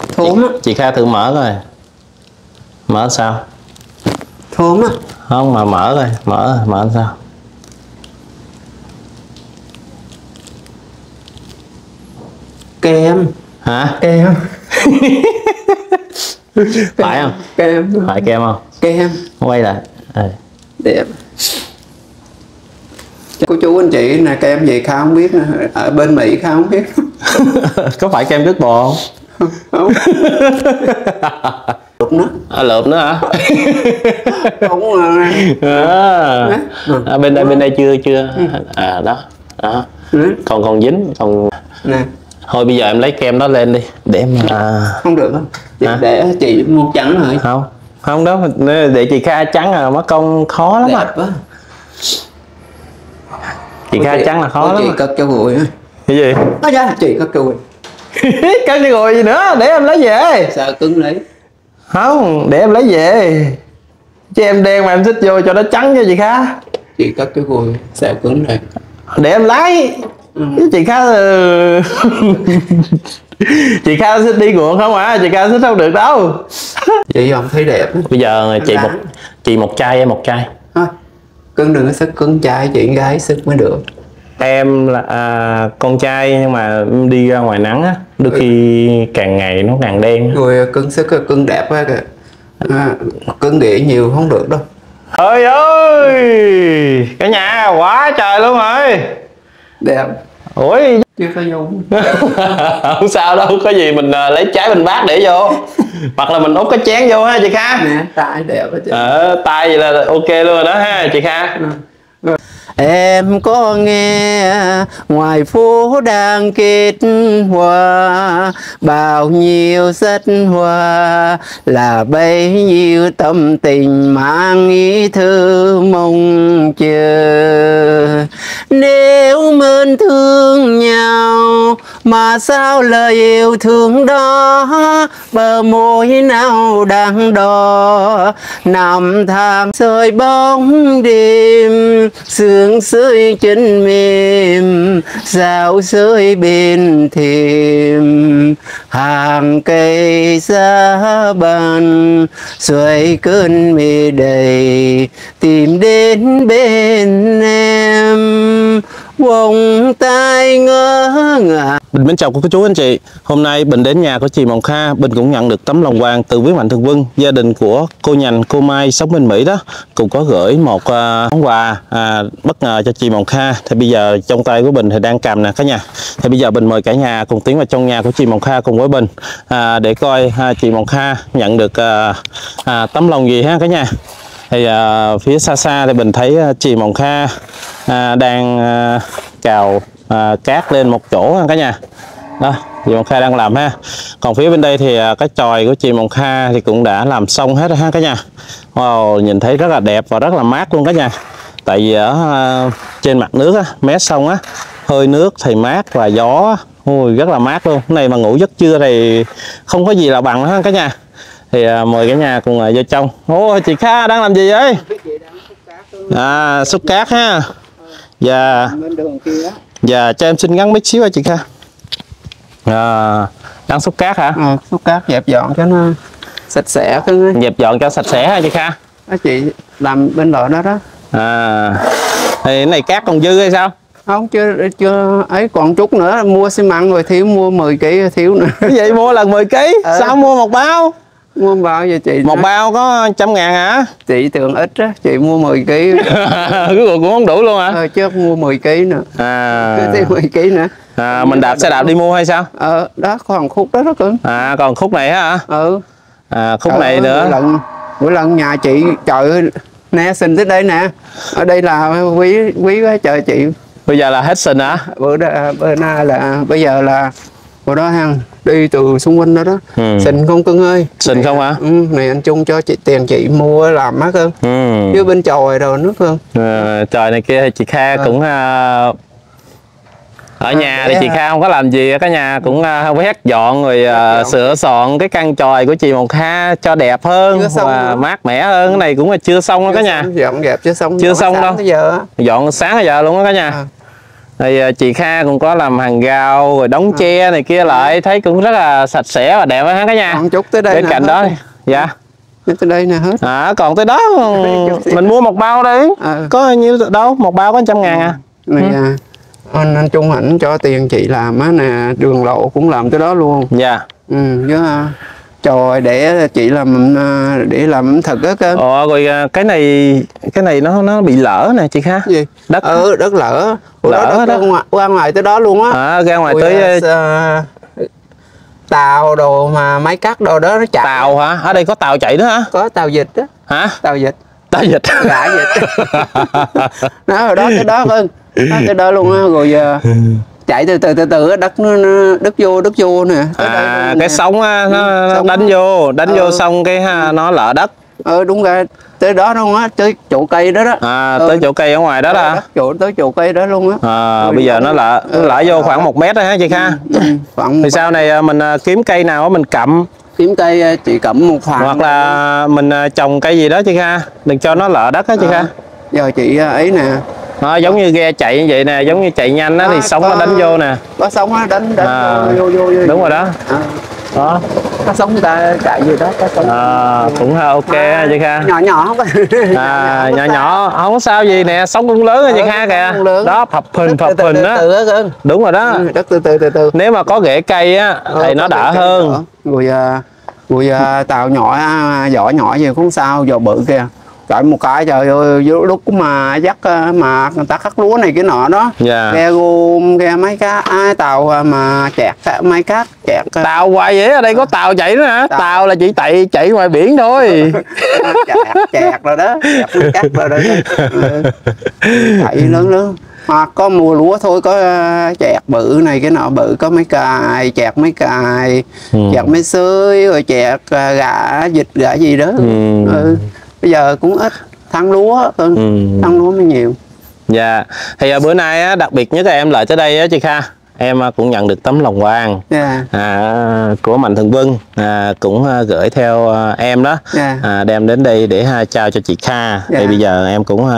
Thốn á. Chị Kha thử mở coi. Mở sao? Thốn á. Không mà mở coi, mở sao? Kem. Hả? Kem. Phải không? Kem. Phải kem không? Kem. Quay lại. Đẹp. Cô chú anh chị là kem gì Kha không biết, ở bên Mỹ Kha không biết. Có phải kem Đức Bồ không? Không. Lượm nữa. Lượm nữa hả? Không bên đây chưa. Đó. Còn dính còn. Nè. Thôi bây giờ em lấy kem đó lên đi để em không được không? Để chị mua trắng rồi. Không đó, để chị Kha trắng mất công khó lắm. Đẹp á. Chị Kha trắng là khó lắm. Chị cất cho gùi. Cái gì? Chị cất cho gùi. Cất cho gùi gì nữa, để em lấy về. Sợ cứng lấy. Không, để em lấy về. Chứ em đen mà em xích vô cho nó trắng cho chị Kha. Chị cất cho gùi, sợ cứng này. Để em lấy. Chị Kha chị Kha xích đi cuộn không à, chị Kha xích không được đâu. Chị không thấy đẹp. Bây giờ chị một chai em một chai. Thôi, cưng đừng có sức cưng trai, chị gái sức mới được. Em là con trai nhưng mà đi ra ngoài nắng á, đôi khi càng ngày nó càng đen. Rồi cưng sức cưng đẹp á kìa. Cưng ghệ nhiều không được đâu. Trời ơi, cả nhà quá trời luôn rồi. Đẹp. Ủa Chưa có dùng. không sao đâu, có gì mình lấy trái mình bát để vô. Hoặc là mình úp cái chén vô ha chị Kha. Nè, tay đẹp á chị. Tay vậy là ok luôn rồi đó ha chị Kha. Em có nghe ngoài phố đang kết hoa, bao nhiêu rất hoa là bấy nhiêu tâm tình mang ý thơ mong chờ. Nếu mơn thương nhau mà sao lời yêu thương đó bờ môi nào đang đỏ, năm tháng rơi bóng đêm sương rơi chân mềm dạo rơi bên thềm hàng cây giá bàn xuôi cơn mê đầy tìm đến bên em vòng tay ngỡ ngàng. Bình mến chào cô chú anh chị. Hôm nay Bình đến nhà của chị Mộng Kha. Bình cũng nhận được tấm lòng quà từ quý Mạnh Thường Quân. Gia đình của cô Nhành, cô Mai sống bên Mỹ đó cũng có gửi một món quà bất ngờ cho chị Mộng Kha. Thì bây giờ trong tay của Bình thì đang cầm nè cả nhà. Thì bây giờ Bình mời cả nhà cùng tiến vào trong nhà của chị Mộng Kha cùng với Bình để coi chị Mộng Kha nhận được tấm lòng gì ha cả nhà. Thì phía xa xa thì Bình thấy chị Mộng Kha đang cào cát lên một chỗ cả nhà. Đó, chị Mộng Kha đang làm ha. Còn phía bên đây thì cái chòi của chị Mộng Kha thì cũng đã làm xong hết rồi ha cả nhà. Wow, nhìn thấy rất là đẹp và rất là mát luôn cả nhà. Tại vì ở trên mặt nước á, mé sông á, hơi nước thì mát và gió rất là mát luôn. Cái này mà ngủ giấc trưa thì không có gì là bằng ha cả nhà. Thì mời cả nhà cùng vô trong. Ô, chị Kha đang làm gì vậy? Xúc cát ha. Dạ. Dạ, cho em xin ngắn mấy xíu chị Kha. Đang xúc cát hả? Xúc cát dẹp dọn cho nó sạch sẽ. Dẹp dọn cho sạch sẽ ha chị Kha. Chị làm bên loại đó đó. Thì cái này cát còn dư hay sao? Không, chưa ấy, còn chút nữa mua xi măng rồi thiếu mua 10 kg thiếu nữa. Cái gì mua lần 10 kg? Sao mua một bao? Mua bao vậy chị? Một bao có 100.000 hả? Chị tưởng ít á, chị mua 10 kg. Cái cũng không đủ luôn hả? Chứ mua 10 kg nữa. Cứ 10 kg nữa. Mình đạp xe đạp đi mua hay sao? Đó còn khúc đó đó cưng. Còn khúc này hả? Khúc này nữa. Mỗi lần nhà chị trời ơi, nè xin tới đây nè. Ở đây là quý quá trời chị. Bây giờ là hết sình hả? Bữa nay là bây giờ là bữa đó hăng đi từ xung quanh đó đó. Sình không cưng ơi. Sình không hả? Này anh Trung cho chị tiền chị mua làm á cưng. Chứ bên chòi rồi nước cưng. Chòi này kia thì chị Kha cũng ở nhà thì chị Kha không có làm gì, cả nhà cũng quét dọn rồi sửa soạn cái căn chòi của chị Mộng Kha cho đẹp hơn và mát mẻ hơn. Cái này cũng là chưa xong đó cả nhà. Dọn dẹp chưa xong. Chưa xong đâu. Dọn sáng bây giờ luôn đó cả nhà. Thì chị Kha cũng có làm hàng rào rồi đóng tre này kia lại, thấy cũng rất là sạch sẽ và đẹp ha cả nhà. Còn chút tới đây bên cạnh đó dạ tới đây nè hết. Còn tới đó mình mua một bao đi. Có nhiêu đâu, một bao có 100.000 à. Này anh Trung ảnh cho tiền chị làm á nè, đường lộ cũng làm tới đó luôn. Dạ. Với trời để chị làm để làm ẩm thực á cơ. Rồi cái này nó bị lỡ nè chị Kha. Gì? Đất đất lỡ. Lỡ đó. Qua ngoài tới đó luôn á. Ra ngoài tới tàu đồ mà máy cắt đồ đó nó chạy. Tàu hả? Ở đây có tàu chạy nữa hả? Có tàu vịt đó. Hả? Tàu vịt. Tàu vịt. Gã vịt. Nó ở đó tới đó hơn. Tới đó luôn á, rồi chạy từ từ đất vô nè. Cái sóng nó đánh vô xong cái nó lỡ đất. Đúng rồi, tới đó luôn á, tới chỗ cây đó đó. Tới chỗ cây ở ngoài đó là tới chỗ cây đó luôn á. Bây giờ nó lỡ vô khoảng 1 mét đó hả chị Kha? Thì sau này mình kiếm cây nào mình cặm. Kiếm cây chị cặm một khoảng. Hoặc là mình trồng cây gì đó chị Kha, đừng cho nó lỡ đất á chị Kha. Giờ chị ấy nè. Nó giống như ghe chạy như vậy nè, giống như chạy nhanh á thì sóng nó đánh vô nè. Có sóng nó đánh vô. Đúng rồi đó. Đó. Có sóng người ta chạy gì đó, có sóng. Cũng ok ha chị Kha. Nhỏ không? Nhỏ không có sao gì nè, sóng cũng lớn ha chị Kha kìa. Đó, phập phình đó. Đúng rồi đó. Đất từ. Nếu mà có rễ cây á thì nó đỡ hơn. Rồi tàu nhỏ vỏ nhỏ gì cũng sao, vỏ bự kìa. Chạy một cái trời ơi, lúc mà dắt mà người ta cắt lúa này cái nọ đó. Ghe gom, ghe máy cá, tàu mà chẹt máy cát, chẹt. Tàu hoài vậy, ở đây có tàu chạy nữa hả? Tàu là chỉ chạy ngoài biển thôi. chẹt rồi đó, chẹt máy cát rồi đó. Chạy lớn. Mà có mùa lúa thôi, có chẹt bự này cái nọ bự, có mấy cài, chẹt mấy cài, chẹt mấy xơi, rồi chẹt gà, vịt gà gì đó. Bây giờ cũng ít, thắng lúa thắng lúa mới nhiều. Dạ. Thì bữa nay á, đặc biệt nhất là em lại tới đây á chị Kha, em cũng nhận được tấm lòng quàng của Mạnh Thường Quân, cũng gửi theo em đó, đem đến đây để trao cho chị Kha. Thì bây giờ em cũng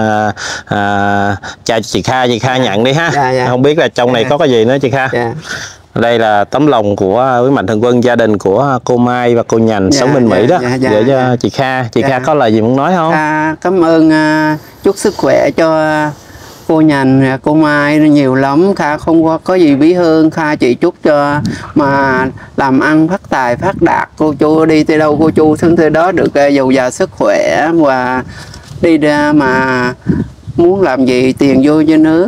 trao cho chị Kha nhận đi ha. Không biết là trong này có cái gì nữa chị Kha. Đây là tấm lòng của quý Mạnh Thường Quân, gia đình của cô Mai và cô Nhành sống bên Mỹ đó, gửi cho chị Kha. Chị Kha có lời gì muốn nói không? Cảm ơn, chúc sức khỏe cho cô Nhành, cô Mai nhiều lắm. Kha không có gì bí hơn. Kha chỉ chúc cho mà làm ăn phát tài phát đạt. Cô chú đi tới đâu cô chú thân tới đó được giàu già sức khỏe, và đi ra mà muốn làm gì tiền vô cho nước.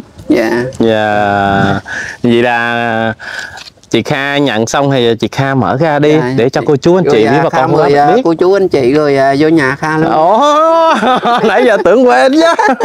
Vậy là chị Kha nhận xong thì chị Kha mở ra đi để cho cô chú anh chị biết, và con biết. Cô chú anh chị rồi vô nhà Kha luôn. Nãy giờ tưởng quên chứ.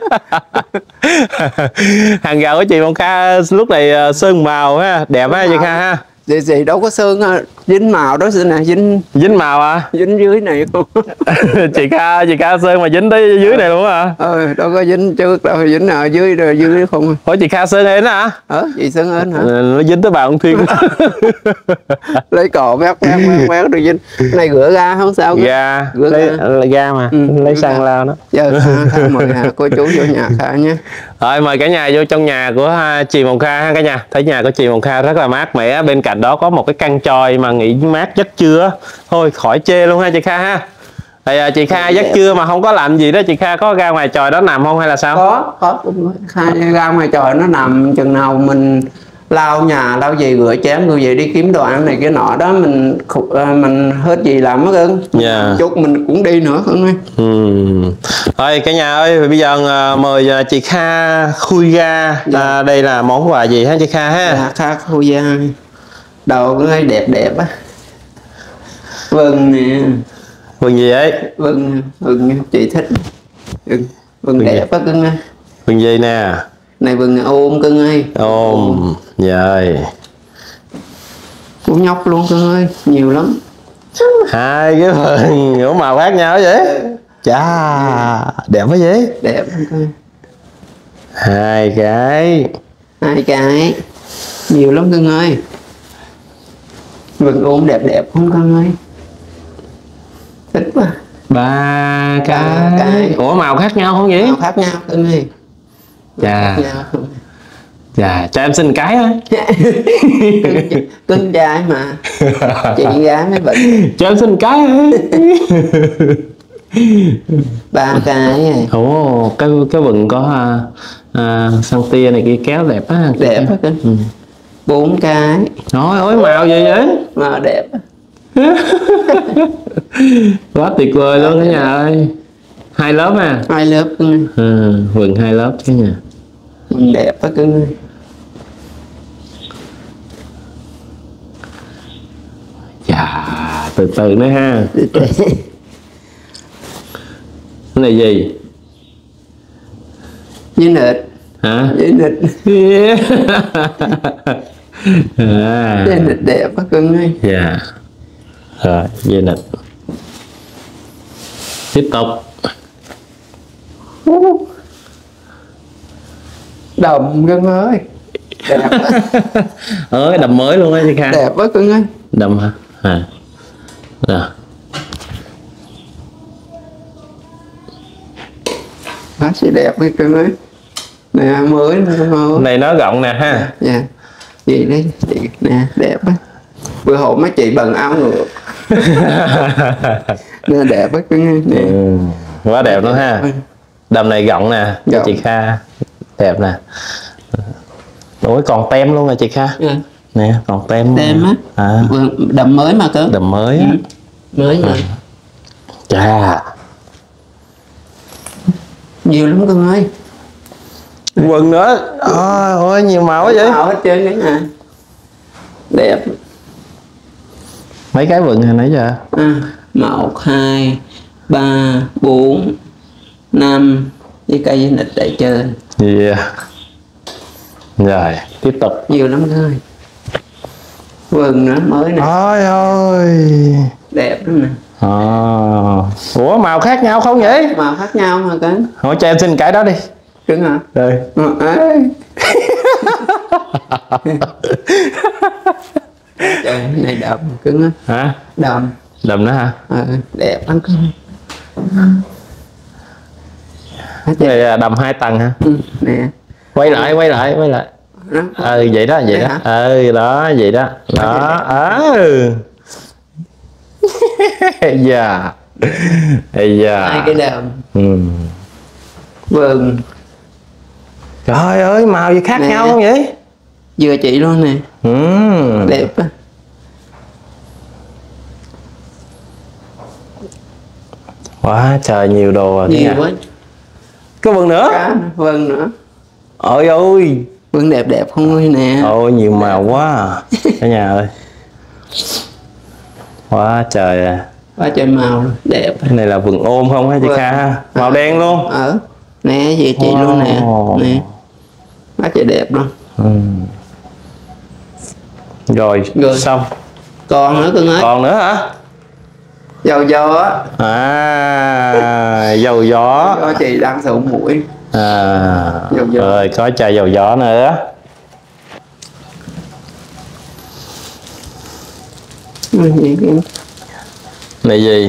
Hàng rào của chị Bọn Kha lúc này sơn màu ha, đẹp ha chị Kha ha. Gì đâu có sơn, dính màu đó nè, dính màu à? Dính dưới này luôn. chị Kha sơn mà dính tới dưới này luôn hả? Đâu có dính trước đâu, dính ở dưới rồi dưới không. Ủa chị Kha sơn hến hả? Chị sơn hến hả? Nó dính tới bà ông Thiên. Lấy cọ vét rồi dính. Này rửa ra không sao. Lấy ga mà, lấy xăng lao đó. Giờ mời cô chú vô nhà Kha nhé. Rồi mời cả nhà vô trong nhà của chị Bọn Kha ha cả nhà. Thấy nhà của chị Bọn Kha rất là mát mẻ, bên cạnh đó có một cái căn chòi mà nghỉ mát giấc trưa thôi khỏi chê luôn ha chị Kha ha. Thì chị Kha giấc trưa mà không có làm gì đó, chị Kha có ra ngoài chòi đó nằm không hay là sao? Có. Kha ra ngoài chòi nó nằm, chừng nào mình lau nhà lau gì rửa chén rồi về đi kiếm đồ ăn này cái nọ đó, mình hết gì làm hết cưng. Chút mình cũng đi nữa không ơi. Thôi cả nhà ơi, bây giờ mời chị Kha khui ra. Đây là món quà gì hả chị Kha ha? Kha khui ra đầu cái đẹp á. Vâng nè. Vâng gì ấy? Vâng chị thích. Vâng đẹp á cưng ơi. Vâng gì nè? Này vâng ôm cưng ơi. Ôm. Rồi. Cũng nhóc luôn cưng ơi, nhiều lắm. Hai cái vâng màu khác nhau vậy? Chà, đẹp quá vậy? Đẹp cưng. Hai cái. Nhiều lắm cưng ơi. Vâng ôm đẹp không cưng ơi? Thích quá. 3 cái. Ủa màu khác nhau không vậy? Màu khác nhau cưng ơi. Chà. Dạ, cho em xin cái thôi. Cưng trai mà. Chị gái mới bệnh. Cho em xin cái thôi. 3 cái này. Ồ, cái vừng có xăng tia này kia kéo đẹp á. Đẹp á cưng. 4 cái. Trời ơi, màu gì vậy? Mà đẹp. Quá tuyệt vời luôn cả nhà ơi. 2 lớp à? 2 lớp cưng. Vừng 2 lớp cả nhà. Đẹp á cưng ơi. Dạ, từ từ nữa ha. Cái này gì? Với nịt. Hả? Với nịt. Với nịt đẹp á cưng ơi. Dạ. Rồi, dây nịt. Tiếp tục. Đầm cưng ơi. Đẹp á. Cái đầm mới luôn á chị Kha. Đẹp á cưng ơi. Đầm hả? Rồi. Nó sẽ đẹp với cưng ơi. Nè mới nè. Này nó rộng nè ha. Dạ. Chị đấy, chị nè đẹp á. Bữa hôm mấy chị bận áo ngược. Nè đẹp á cưng ơi. Nè. Quá đẹp luôn ha. Đầm này rộng nè, cho Rộng. chị Kha. Đẹp nè. Ủa còn tem luôn rồi chị Kha. Nè, còn tem. Tem á. Đầm mới mà cưng. Đầm mới á. Mới rồi. Chà. Nhiều lắm cưng ơi. Quần nữa. Ôi nhiều màu quá vậy. Màu hết trơn đấy nè. Đẹp. Mấy cái vừng hồi nãy giờ? 1, 2, 3, 4, 5 với cây với nịch đầy trơn. Yeah. Rồi, tiếp tục. Nhiều lắm cưng ơi. Vừng nữa mới nè. Ôi ôi. Đẹp lắm nè. Ủa màu khác nhau không vậy? Màu khác nhau mà cưng. Hỏi cho em xin cái đó đi. Cưng hả? Rồi. Trời, này đầm cưng á. Hả? Đầm. Đầm nữa hả? Đẹp lắm cưng. Cái này là đầm 2 tầng hả? Nè. Quay lại. Đó. Vậy đó. Hả? Đó, vậy đó. Đó. Dạ. Dạ. 2 cái đầm. Vừng. Trời ơi, màu gì khác Nè. nhau không vậy? Vừa chị luôn nè. Đẹp á. Quá trời nhiều đồ rồi. Nhiều quá. Có vừng nữa. Vừng nữa. Ôi ôi. Vừng đẹp đẹp không ơi nè. Ôi nhiều màu quá cả nhà ơi. Quá trời à. Quá trời màu luôn. Đẹp. Cái này là vừng ôm không hả chị Kha? Màu đen luôn. Nè về chị luôn nè. Nè. Quá trời đẹp luôn. Rồi xong. Còn nữa cưng ơi. Còn nữa hả? Dầu gió á. Dầu gió. Cho chị đang sụn mũi. Dầu gió. Rồi có chai dầu gió nữa. Này gì?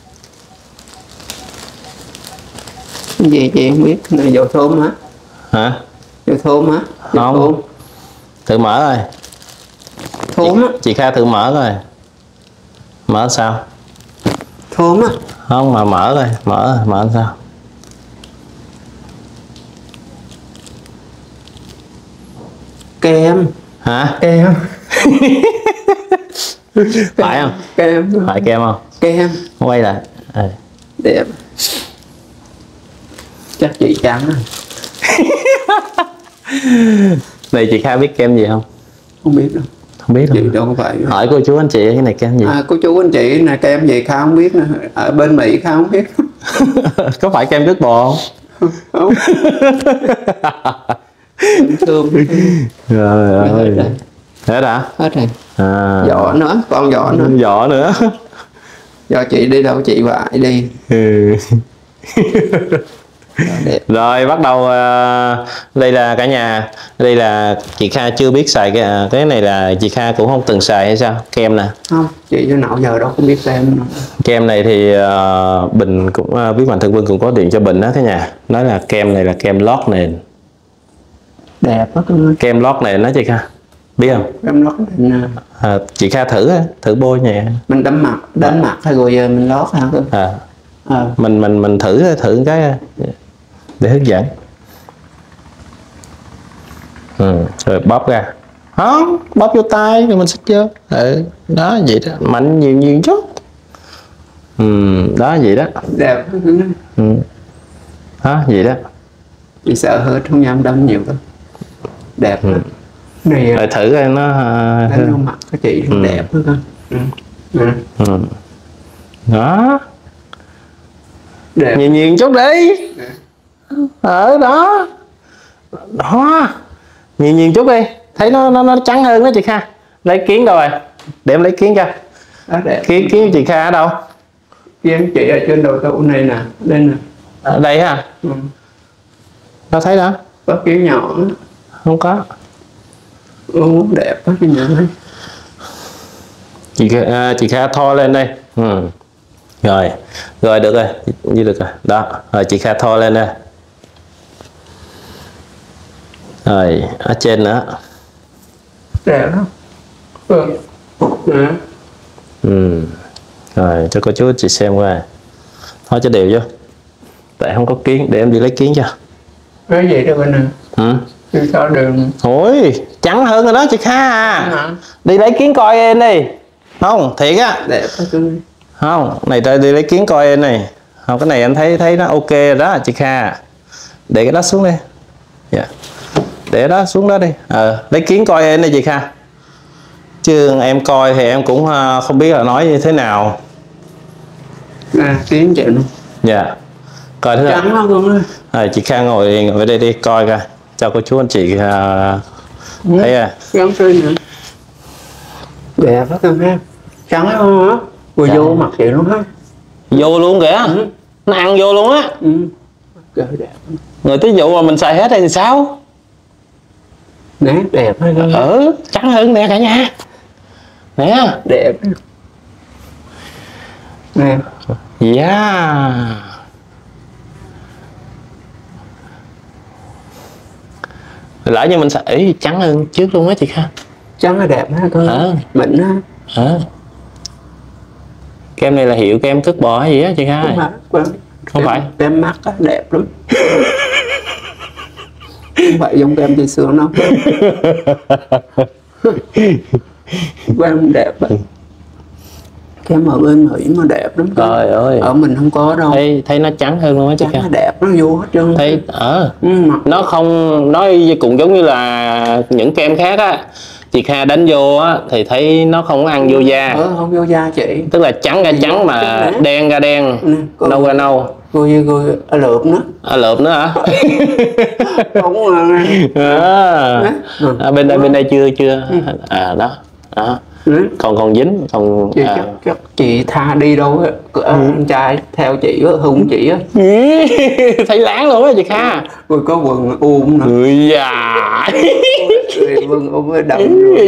Gì chị không biết. Này dầu thơm hả? Hả? Dầu thơm hả? Không. Thử mở rồi. Thơm á. Chị Kha thử mở rồi. Mở sao? Thơm á. Không mà mở rồi. Mở sao? Kem. Hả? Kem. Phải không? Kem. Phải kem không? Kem. Quay lại. Đẹp. Chắc chị trắng rồi. Này chị Kha biết kem gì không? Không biết đâu. Không biết Chị đâu. đâu phải. Hỏi cô chú anh chị cái này kem gì? Cô chú anh chị nè kem gì Kha không biết nè. Ở bên Mỹ Kha không biết. Có phải kem nước bò không? Không. Thơm. Rồi ơi. Hết hả? Hết rồi. Vỏ nữa, còn vỏ nữa. Vỏ nữa. Do chị đi đâu chị vại đi. Đẹp. Rồi bắt đầu đây là cả nhà, đây là chị Kha chưa biết xài cái này là chị Kha cũng không từng xài hay sao? Kem nè. Không, chị cho nào giờ đâu không biết kem nữa. Kem này thì Bình cũng biết Mạnh Thường Quân cũng có điện cho Bình đó cả nhà. Nói là kem này là kem lót nền. Đẹp quá cưng ơi. Kem lót này nó chị Kha biết không? Kem lót mình Chị Kha thử bôi nhẹ. mình đánh mặt hay rồi giờ mình lót hả cưng? Mình thử cái để hướng dẫn. Rồi bóp ra, không bóp vô tay rồi mình xích vô. Đó vậy đó, mạnh nhiều chút. Đó vậy đó. Đẹp quá cưng ơi. Đó vậy đó. Chị sợ hết không dám đâm nhiều đâu. Đẹp này rồi thử coi nó đánh vô mặt của chị đẹp quá cưng. Đó Đẹp. nhiều chút đi. Ở đó đó nhiều chút đi, thấy nó trắng hơn đó chị Kha. Lấy kiến đâu rồi, để em lấy kiến cho. Đó đẹp. Kiến chị Kha ở đâu? Kiến chị ở trên đầu tủ này nè, đây nè. Ở đây hả? Đâu thấy đó. Có kiến nhỏ Không có. Đẹp quá cái nhỏ ấy. Chị Kha thò lên đây. Rồi được rồi, như được rồi đó. Rồi chị Kha thò lên đây. Rồi ở trên nữa. Đẹp lắm. Rồi cho cô chú chị xem qua. Thôi cho đều vô, tại không có kiến, để em đi lấy kiến cho. Cái gì đó bên này? Đi sao đường. Ôi trắng hơn rồi đó chị Kha à. Đi lấy kiến coi em đi. Không thiệt á. Đẹp quá cưng. Không này, tôi đi lấy kiến coi em này. Không, cái này em thấy nó ok rồi đó chị Kha. Để cái đó xuống đi. Để đó xuống đó đi. Lấy kiến coi em đi chị Kha. Chứ em coi thì em cũng không biết là nói như thế nào. Kiến chị luôn. Dạ. Coi thứ trắng lắm luôn ơi. chị Kha ngồi đây đi coi coi cho cô chú anh chị thấy à. Gắn xuyên nữa. Đẹp quá cưng ha. Trắng lắm hả? Vừa vô mặt chị luôn ha. Vô luôn kìa. Nó ăn vô luôn á. Đẹp. Rồi tí dụ mà mình xài hết đây thì sao? Nè đẹp hay không? Trắng hơn nè cả nhà. Nè Đẹp. Nè. Lỡ như mình xài trắng hơn trước luôn á chị Kha. Trắng là đẹp ha con. Mịn ha. Kem này là hiệu kem cứt bò hay gì á chị Kha? Không phải. Kem mắt á, đẹp lắm. Không phải giống kem trên xương đâu. Kem đẹp á. Kem ở bên Mỹ mà đẹp lắm. Trời ơi. Ở mình không có đâu. Thấy nó trắng hơn luôn á chị Kha. Trắng đẹp, nó vô hết trơn. Thấy nó không nói cũng giống như là những kem khác á. Chị Kha đánh vô á thì thấy nó không ăn vô da. Không vô da chị. Tức là trắng ra trắng mà đen ra đen, nâu ra nâu. Rồi lượm nữa. Lượm nữa hả? Đúng rồi. Bên đây chưa. Đó. Còn dính còn chắc chị tha đi đâu anh trai theo chị á, hùng chị á. thấy láng luôn á chị Kha. Rồi có quần ôm nữa. Người già. Quần ôm với đậm rồi.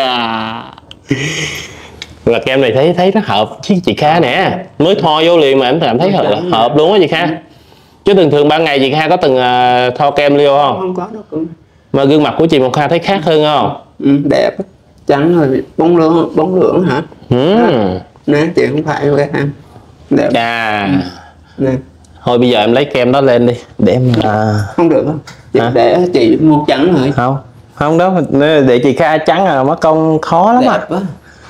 Là kem này thấy nó hợp với chị Kha nè, mới thoa vô liền mà em cảm thấy hợp luôn á chị Kha. Chứ thường ban ngày chị Kha có từng thoa kem vô không? Không có đâu. Mà gương mặt của chị Mộc Kha thấy khác hơn không? Đẹp. Trắng rồi bóng lưỡng hả? Nè chị không phải vậy em. Đẹp. Nè. Thôi bây giờ em lấy kem đó lên đi để em không được không? Để chị mua trắng rồi. Không đó, để chị Kha trắng mất công khó lắm. Đẹp quá.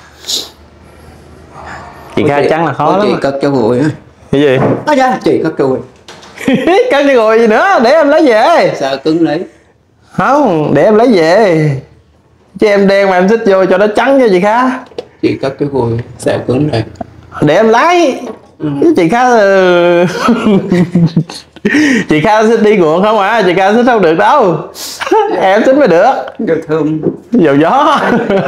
Chị Kha trắng là khó lắm. Chị cất cho gùi á. Cái gì? Chị cất cho gùi. Cất cho gùi gì nữa, để em lấy về. Sợ cứng lấy. Không, để em lấy về. Chứ em đen mà em xích vô cho nó trắng cho chị Kha. Chị cất cái gùi, sợ cứng này. Để em lấy. Chị Kha chị Kha xích đi nguồn không à, chị Kha xích không được đâu. Em xích mới được. Được thơm. Dầu gió.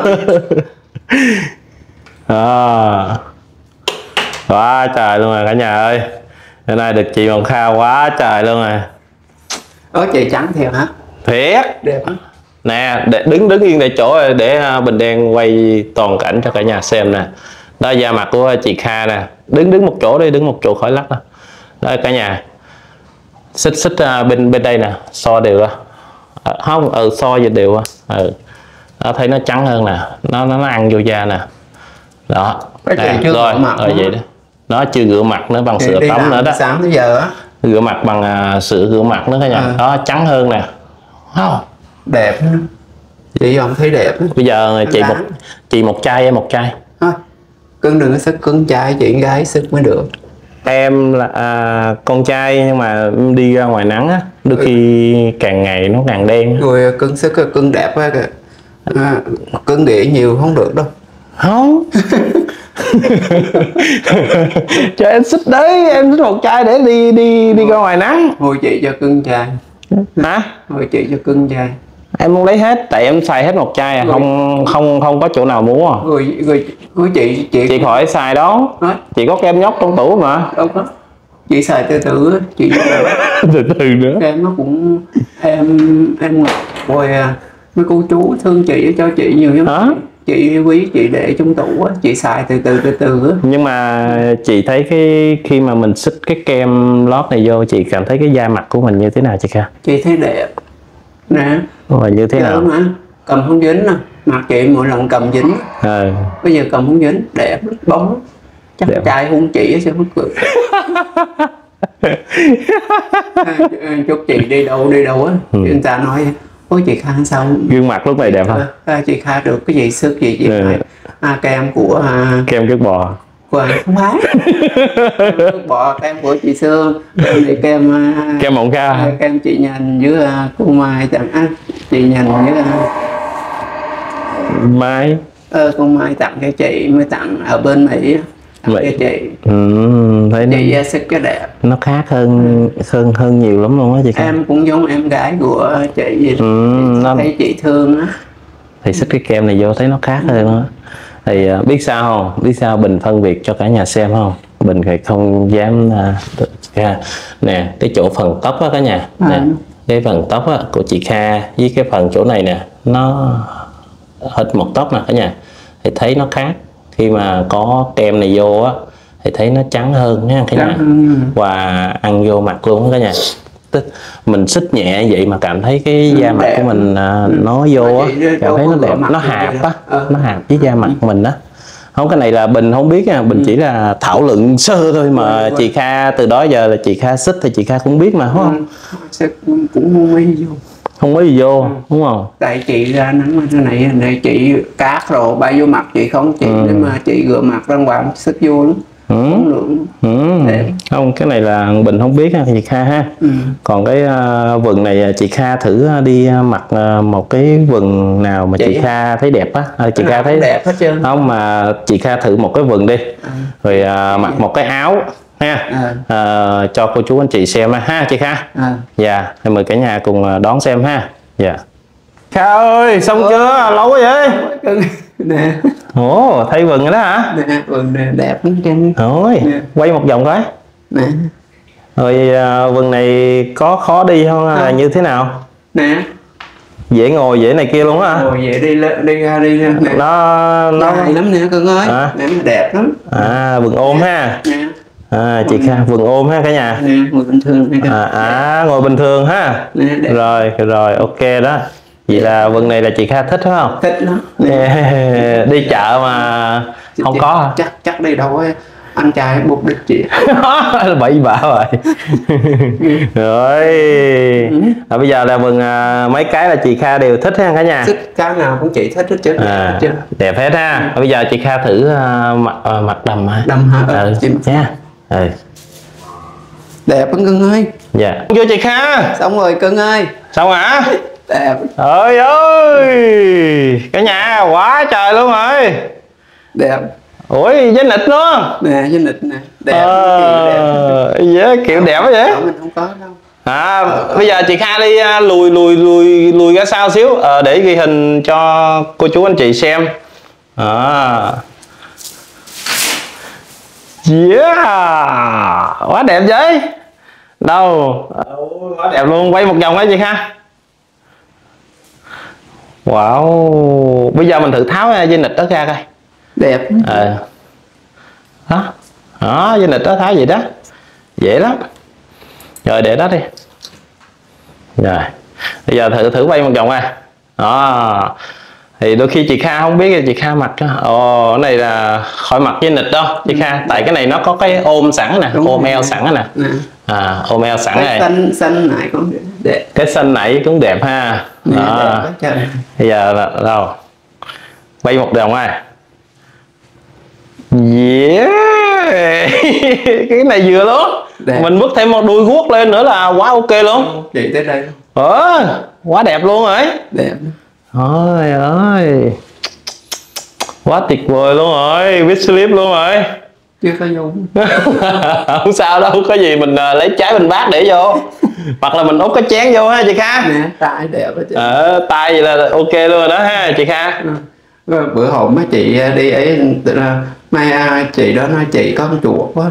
Quá trời luôn rồi cả nhà ơi. Hôm nay được chị Mộc Kha quá trời luôn rồi. Chị trắng theo hả? Thiệt. Đẹp hả? Nè, đứng yên tại chỗ để Bình đen quay toàn cảnh cho cả nhà xem nè. Đó da mặt của chị Kha nè. Đứng một chỗ đi, đứng một chỗ khỏi lắc đó. Đó cả nhà. Xích bên đây nè, so đều đó. Không, so về đều. Đó, thấy nó trắng hơn nè, nó ăn vô da nè. Đó. Rồi vậy đó. Nó chưa rửa mặt nữa bằng sữa tắm nữa đó. Sáng tới giờ á. Rửa mặt bằng sữa rửa mặt nữa cả nhà. Đó, trắng hơn nè. Đẹp. Chị không thấy đẹp. Bây giờ chị một chai, em một chai. Thôi, cưng đừng có sức cưng trai, chị gái sức mới được. Em là con trai nhưng mà đi ra ngoài nắng á, đôi khi càng ngày nó càng đen. Rồi cưng sức cưng đẹp á kìa. Cưng nghĩ nhiều không được đâu. Không. Cho em xích đấy, em xích một chai để đi ra ngoài nắng. Thôi chị cho cưng trai. Hả? Thôi chị cho cưng trai. Em muốn lấy hết, tại em xài hết một chai à, không có chỗ nào mua à. Rồi chị khỏi xài đó. Chị có kem nhóc trong tủ mà. Đâu có. Chị xài từ từ chị từ từ nữa. Em nó cũng em rồi mấy cô chú thương chị cho chị nhiều lắm. Chị quý chị để trong tủ á, chị xài từ từ á. Nhưng mà chị thấy khi mà mình xích cái kem lót này vô, chị cảm thấy cái da mặt của mình như thế nào chị Kha? Chị thấy đẹp nè. Rồi như thế nào? Mà cầm không dính nè, mặt chị mỗi lần cầm dính. Bây giờ cầm không dính, đẹp bóng. Chắc đẹp. Trai hôn chị sẽ mất cười. Chúc chị đi đâu á, người ta nói ôi chị Kha sao gương mặt lúc này đẹp hả? Chị Kha được cái gì sức gì chị phải kem của kem cước bò. Không phải cước bò, kem của chị Sương, kem Mộng Kha, kem chị Nhành với cô Mai tặng chị Nhành với Mai. Con Mai tặng cho chị, mới tặng ở bên Mỹ cho chị. Thấy chị ra sức cho đẹp, nó khác hơn nhiều lắm luôn á chị Kha. Em cũng giống em gái của chị vậy. Thấy chị thương á thì xích cái kem này vô thấy nó khác hơn á. Thì biết sao không, biết sao Bình phân biệt cho cả nhà xem không? Bình thì không dám nè, cái chỗ phần tóc á cả nhà nè, cái phần tóc á của chị Kha với cái phần chỗ này nè, nó hết một tóc nè cả nhà, thì thấy nó khác. Khi mà có kem này vô á thì thấy nó trắng hơn nha cả nhà, và ăn vô mặt luôn cả nhà. Mình xích nhẹ vậy mà cảm thấy cái da mặt của mình nó vô á, cảm thấy nó đẹp, nó hạp á, nó hạp với da mặt của mình á. Không, cái này là Bình không biết nha, Bình chỉ là thảo luận sơ thôi mà. Chị Kha từ đó giờ là chị Kha xích thì chị Kha cũng biết mà, đúng không? Cũng không mấy vô. Không có gì vô, đúng không? Tại chị ra nắng thế này, này chị cát rồi bay vô mặt chị không, chị nhưng mà chị rửa mặt ra ngoài sức vô lắm. Không, cái này là Bình không biết ha chị Kha ha. Còn cái vần này chị Kha thử đi mặc một cái vần nào mà chị Kha thấy đẹp á. Chị Kha thấy đẹp hết trơn. Không, mà chị Kha thử một cái vần đi, rồi mặc một cái áo ha, cho cô chú anh chị xem ha chị Kha. Dạ, thì mời cả nhà cùng đón xem ha. Dạ. Kha ơi, xong chưa? Lâu quá vậy? Nè. Ồ, thay vần rồi đó hả? Nè, vần này đẹp lắm trên. Rồi, quay một vòng coi. Nè. Rồi vần này có khó đi không hay như thế nào? Nè. Dễ ngồi dễ này kia luôn á. Ngồi dễ đi ra nè. Nó dài lắm nè cưng ơi. Nè, đẹp lắm. Vần ôm ha. Nè. Chị Kha vần ôm ha cả nhà. Nè, ngồi bình thường này. Ngồi bình thường ha. Nè, đẹp. Rồi ok đó. Vậy là vần này là chị Kha thích phải không? Thích lắm. Đi chợ mà không có hả? Chắc đi đâu ấy. Anh trai bục đích chị. Bậy bạ rồi. Rồi bây giờ là vần mấy cái là chị Kha đều thích ha cả nhà. Thích cái nào cũng chị thích hết trơn. Đẹp hết ha. Bây giờ chị Kha thử mặc đầm ha. Đầm hả? Chị nha. Đẹp lắm cưng ơi. Dạ. Vô chị Kha. Xong rồi cưng ơi. Xong hả? Đẹp. Trời ơi, cả nhà quá trời luôn rồi. Đẹp. Ủa, với nịt luôn. Nè, với nịt nè. Đẹp. Đẹp. Kiểu đẹp quá vậy? Mình không có đâu. Bây giờ chị Kha đi lùi ra sau xíu để ghi hình cho cô chú anh chị xem. Quá đẹp vậy. Đâu? Quá đẹp luôn, quay một vòng đó chị Kha. Wow, bây giờ mình thử tháo dây nịt đó ra coi. Đẹp. Đó, dây nịt đó tháo vậy đó. Dễ lắm. Rồi để đó đi. Rồi. Bây giờ thử bay một vòng à. Đó. Thì đôi khi chị Kha không biết là chị Kha mặc ồ cái này là khỏi mặc với nịt đâu chị Kha, tại cái này nó có cái ôm sẵn nè, ôm eo sẵn nè. Ôm eo sẵn này. Xanh này cũng đẹp. Cái xanh nãy cũng đẹp ha. Đó. Bây giờ là đâu bay một vòng à. Yeah. Cái này vừa luôn đẹp. Mình bước thêm một đuôi guốc lên nữa là quá ok luôn. Chị tới đây quá đẹp luôn rồi. Đẹp. Ôi ơi, quá tuyệt vời luôn rồi, viết slip luôn rồi. Chưa có dùng. Không sao đâu, có gì mình lấy trái bên bát để vô. Hoặc là mình úp cái chén vô ha chị Kha. Nè, tay đẹp á chị. Tay vậy là ok luôn rồi đó ha chị Kha. Bữa hôm mấy chị đi ấy, mai chị đó nói chị có con chuột quá.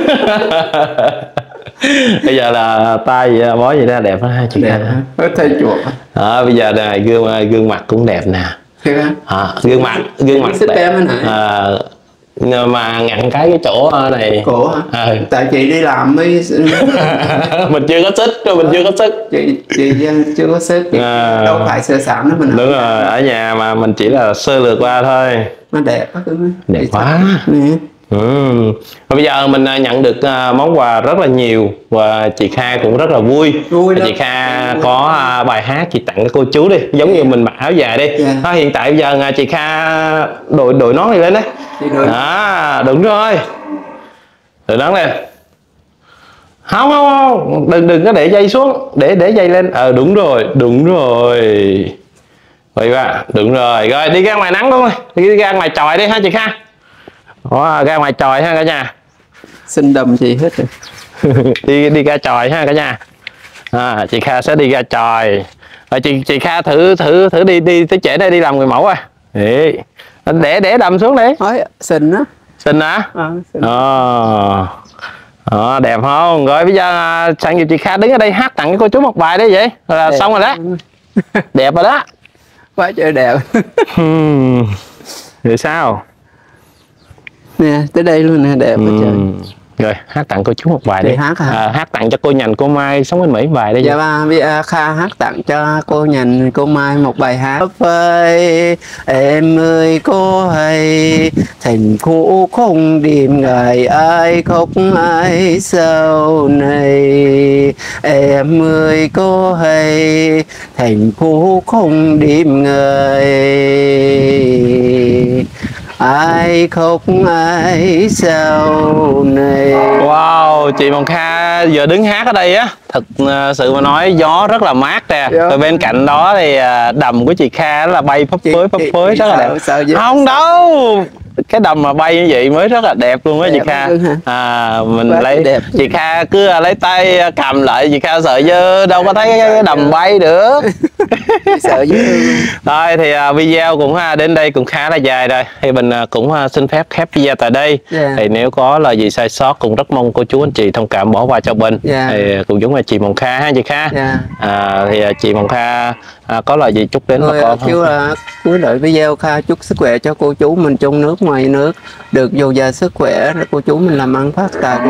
Bây giờ là tay vậy, bó vậy đó đẹp đó ha chị Kha. Có thấy chuột. Bây giờ này gương mặt cũng đẹp nè. Gương mặt đẹp. Mà ngặn cái chỗ này cổ hả? Tại chị đi làm mới mình chưa có sức, chị chưa có sức, đâu phải sơ sảm đó mình. Đúng rồi, ở nhà mà mình chỉ là sơ lược qua thôi. Nó đẹp quá, đẹp quá nè. Và bây giờ mình nhận được món quà rất là nhiều và chị Kha cũng rất là vui. Chị Kha có bài hát chị tặng cho cô chú đi, giống như mình mặc áo dài đi. Hiện tại bây giờ chị Kha đội nón này lên đấy. Đúng rồi, đội nón lên. Không, đừng có để dây xuống, để dây lên. Đúng rồi. Vậy ba, đúng rồi. Rồi đi ra ngoài nắng luôn, đi ra ngoài chòi đi ha chị Kha. Ra ngoài chòi ha cả nhà. Xin đầm chị hết rồi. đi ra chòi ha cả nhà. Chị Kha sẽ đi ra chòi. Rồi chị Kha thử đi tới trễ đây đi làm người mẫu à. Để đầm xuống đi. Xinh á. Xinh hả? Đẹp không? Rồi bây giờ sẵn dịp chị Kha đứng ở đây hát tặng cô chú một bài đấy vậy là đẹp. Xong rồi đó. Đẹp rồi đó. Quá trời đẹp. Rồi sao? Nè, tới đây luôn nè, đẹp quá trời. Rồi hát tặng cô chú một bài đi. Hát hả? Hát tặng cho cô Nhành cô Mai sống bên Mỹ bài đi. Dạ ba, Kha hát tặng cho cô Nhành cô Mai một bài hát. Ơi em ơi cô hay thành phố không đêm ngày ai khóc ai sau này. Em ơi cô hay thành phố không đêm ngày ai khóc ai sau này. Wow, chị Mộng Kha giờ đứng hát ở đây á, thật sự mà nói gió rất là mát nè. Rồi bên cạnh đó thì đầm của chị Kha là bay phấp phới rất là đẹp. Không đâu, cái đầm mà bay như vậy mới rất là đẹp luôn á chị Kha. Mình lấy đẹp. Chị Kha cứ lấy tay cầm lại, chị Kha sợ chứ đâu có thấy cái đầm bay được. Sợ chứ. Thôi thì video cũng đến đây cũng khá là dài rồi, thì mình cũng xin phép khép video tại đây. Thì nếu có lời gì sai sót cũng rất mong cô chú anh chị thông cảm bỏ qua cho mình. Thì cũng giống là chị Mộng Kha ha chị Kha. Thì chị Mộng Kha có lời gì chúc đến bà con không? Cuối lời video Kha chúc sức khỏe cho cô chú mình trong nước ngoài nước được dồi dào sức khỏe, rồi cô chú mình làm ăn phát tài,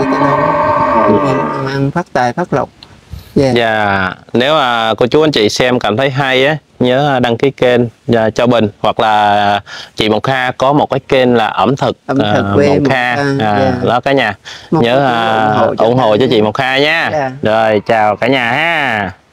ăn phát tài phát lộc. Nếu mà cô chú anh chị xem cảm thấy hay á, nhớ đăng ký kênh cho mình, hoặc là chị Mộng Kha có một cái kênh là ẩm thực Mộng Kha. Đó cả nhà nhớ ủng hộ cho chị Mộng Kha nha. Rồi chào cả nhà ha.